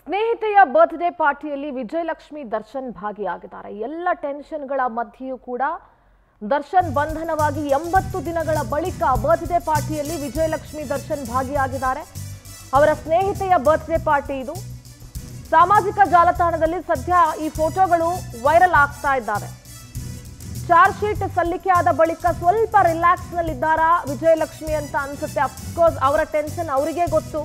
ಸ್ನೇಹಿತೆಯ ಬರ್ತ್ಡೇ ಪಾರ್ಟಿಯಲ್ಲಿ ವಿಜಯಲಕ್ಷ್ಮಿ ದರ್ಶನ್ ಭಾಗಿಯಾಗಿದ್ದಾರೆ. ಎಲ್ಲ ಟೆನ್ಷನ್ಗಳ ಮಧ್ಯೆಯೂ ಕೂಡ ದರ್ಶನ್ ಬಂಧನವಾಗಿ 80 ದಿನಗಳ ಬಳಿಕ ಬರ್ತ್ಡೇ ಪಾರ್ಟಿಯಲ್ಲಿ ವಿಜಯಲಕ್ಷ್ಮಿ ದರ್ಶನ್ ಭಾಗಿಯಾಗಿದ್ದಾರೆ. ಅವರ ಸ್ನೇಹಿತೆಯ ಬರ್ತ್ಡೇ ಪಾರ್ಟಿ ಇದು. ಸಾಮಾಜಿಕ ಜಾಲತಾಣದಲ್ಲಿ ಸದ್ಯ ಈ ಫೋಟೋಗಳು ವೈರಲ್ ಆಗ್ತಾ ಇದ್ದಾವೆ. ಚಾರ್ಜ್ ಶೀಟ್ ಸಲ್ಲಿಕೆ ಆದ ಬಳಿಕ ಸ್ವಲ್ಪ ರಿಲ್ಯಾಕ್ಸ್ ನಲ್ಲಿದ್ದಾರಾ ವಿಜಯಲಕ್ಷ್ಮಿ ಅಂತ ಅನ್ಸುತ್ತೆ. ಅಫ್ಕೋರ್ಸ್ ಅವರ ಟೆನ್ಷನ್ ಅವರಿಗೆ ಗೊತ್ತು.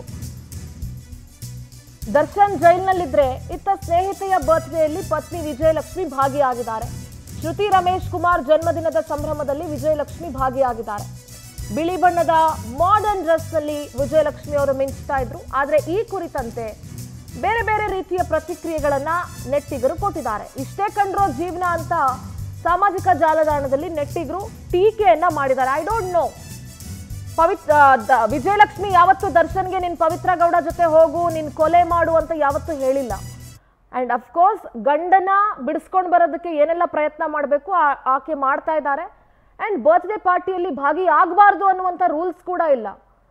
ದರ್ಶನ್ ಜೈಲಿನಲ್ಲಿದ್ರೆ ಇತ್ತ ಸ್ನೇಹಿತೆಯ ಬರ್ತ್ಡೇಯಲ್ಲಿ ಪತ್ನಿ ವಿಜಯಲಕ್ಷ್ಮಿ ಭಾಗಿಯಾಗಿದ್ದಾರೆ. ಶ್ರುತಿ ರಮೇಶ್ ಕುಮಾರ್ ಜನ್ಮದಿನದ ಸಂಭ್ರಮದಲ್ಲಿ ವಿಜಯಲಕ್ಷ್ಮಿ ಭಾಗಿಯಾಗಿದ್ದಾರೆ. ಬಿಳಿ ಬಣ್ಣದ ಮಾಡರ್ನ್ ಡ್ರೆಸ್ ನಲ್ಲಿ ವಿಜಯಲಕ್ಷ್ಮಿ ಅವರು ಮಿಂಚ್ತಾ ಇದ್ರು. ಆದ್ರೆ ಈ ಕುರಿತಂತೆ ಬೇರೆ ಬೇರೆ ರೀತಿಯ ಪ್ರತಿಕ್ರಿಯೆಗಳನ್ನ ನೆಟ್ಟಿಗರು ಕೊಟ್ಟಿದ್ದಾರೆ. ಇಷ್ಟೇ ಕಂಡ್ರೋ ಜೀವನ ಅಂತ ಸಾಮಾಜಿಕ ಜಾಲತಾಣದಲ್ಲಿ ನೆಟ್ಟಿಗರು ಟೀಕೆಯನ್ನ ಮಾಡಿದ್ದಾರೆ. ಐ ಡೋಂಟ್ ನೋ, ವಿಜಯಲಕ್ಷ್ಮಿ ಯಾವತ್ತು ದರ್ಶನ್ಗೆ ನಿನ್ ಪವಿತ್ರ ಗೌಡ ಜೊತೆ ಹೋಗು, ನಿನ್ ಕೊಲೆ ಮಾಡು ಅಂತ ಯಾವತ್ತೂ ಹೇಳಿಲ್ಲ. ಅಂಡ್ ಅಫ್ಕೋರ್ಸ್ ಗಂಡನ ಬಿಡಿಸ್ಕೊಂಡು ಬರೋದಕ್ಕೆ ಏನೆಲ್ಲ ಪ್ರಯತ್ನ ಮಾಡಬೇಕು ಆಕೆ ಮಾಡ್ತಾ ಇದ್ದಾರೆ. ಅಂಡ್ ಬರ್ತ್ಡೇ ಪಾರ್ಟಿಯಲ್ಲಿ ಭಾಗಿಯಾಗಬಾರ್ದು ಅನ್ನುವಂಥ ರೂಲ್ಸ್ ಕೂಡ ಇಲ್ಲ.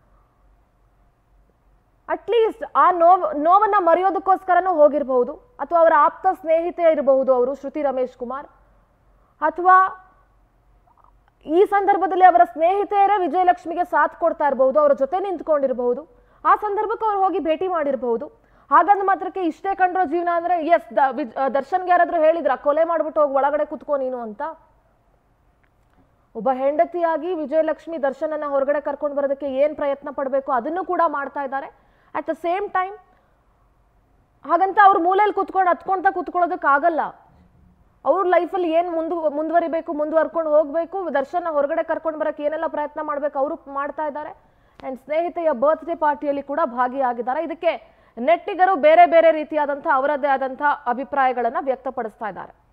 ಅಟ್ಲೀಸ್ಟ್ ಆ ನೋವನ್ನ ಮರೆಯೋದಕ್ಕೋಸ್ಕರನೂ ಹೋಗಿರಬಹುದು, ಅಥವಾ ಅವರ ಆಪ್ತ ಸ್ನೇಹಿತೆ ಇರಬಹುದು ಅವರು ಶ್ರುತಿ ರಮೇಶ್ ಕುಮಾರ್, ಅಥವಾ ಈ ಸಂದರ್ಭದಲ್ಲಿ ಅವರ ಸ್ನೇಹಿತೆಯರೇ ವಿಜಯಲಕ್ಷ್ಮಿಗೆ ಸಾಥ್ ಕೊಡ್ತಾ ಇರಬಹುದು, ಅವರ ಜೊತೆ ನಿಂತ್ಕೊಂಡಿರಬಹುದು. ಆ ಸಂದರ್ಭಕ್ಕೆ ಅವ್ರು ಹೋಗಿ ಭೇಟಿ ಮಾಡಿರಬಹುದು. ಹಾಗಂದ ಮಾತ್ರಕ್ಕೆ ಇಷ್ಟೇ ಕಂಡ್ರೋ ಜೀವನ ಅಂದ್ರೆ ಎಸ್ ದರ್ಶನ್ಗೆ ಯಾರಾದ್ರೂ ಹೇಳಿದ್ರ ಕೊಲೆ ಮಾಡ್ಬಿಟ್ಟು ಹೋಗಿ ಒಳಗಡೆ ಕುತ್ಕೋ ನೀನು ಅಂತ? ಒಬ್ಬ ಹೆಂಡತಿಯಾಗಿ ವಿಜಯಲಕ್ಷ್ಮಿ ದರ್ಶನನ್ನ ಹೊರಗಡೆ ಕರ್ಕೊಂಡು ಬರೋದಕ್ಕೆ ಏನ್ ಪ್ರಯತ್ನ ಪಡಬೇಕು ಅದನ್ನು ಕೂಡ ಮಾಡ್ತಾ ಇದ್ದಾರೆ. ಅಟ್ ದ ಸೇಮ್ ಟೈಮ್ ಹಾಗಂತ ಅವ್ರ ಮೂಲೆಯಲ್ಲಿ ಕುತ್ಕೊಂಡು ಕುತ್ಕೊಳ್ಳೋದಕ್ಕಾಗಲ್ಲ. ಅವ್ರ ಲೈಫಲ್ಲಿ ಏನು ಮುಂದುವರಿಬೇಕು, ಮುಂದುವರ್ಕೊಂಡು ಹೋಗಬೇಕು, ದರ್ಶನ ಹೊರಗಡೆ ಕರ್ಕೊಂಡು ಬರೋಕ್ಕೆ ಏನೆಲ್ಲ ಪ್ರಯತ್ನ ಮಾಡಬೇಕು ಅವರು ಮಾಡ್ತಾ ಇದ್ದಾರೆ. ಆ್ಯಂಡ್ ಸ್ನೇಹಿತೆಯ ಬರ್ತ್ಡೇ ಪಾರ್ಟಿಯಲ್ಲಿ ಕೂಡ ಭಾಗಿಯಾಗಿದ್ದಾರೆ. ಇದಕ್ಕೆ ನೆಟ್ಟಿಗರು ಬೇರೆ ಬೇರೆ ರೀತಿಯಾದಂಥ ಅವರದ್ದೇ ಆದಂಥ ಅಭಿಪ್ರಾಯಗಳನ್ನು ವ್ಯಕ್ತಪಡಿಸ್ತಾ ಇದ್ದಾರೆ.